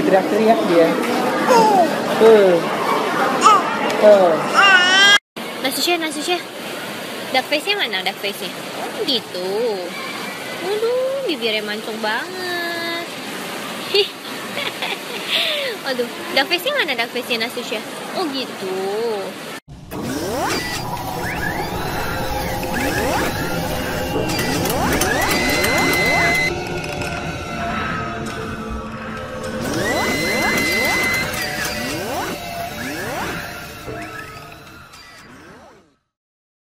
lagi teriak-teriak dia. Nastusha. Duck face-nya mana? Duck face-nya? Oh gitu. Waduh, bibirnya mancung banget. Waduh, duck face-nya mana? Duck face-nya Nastusha? Oh gitu.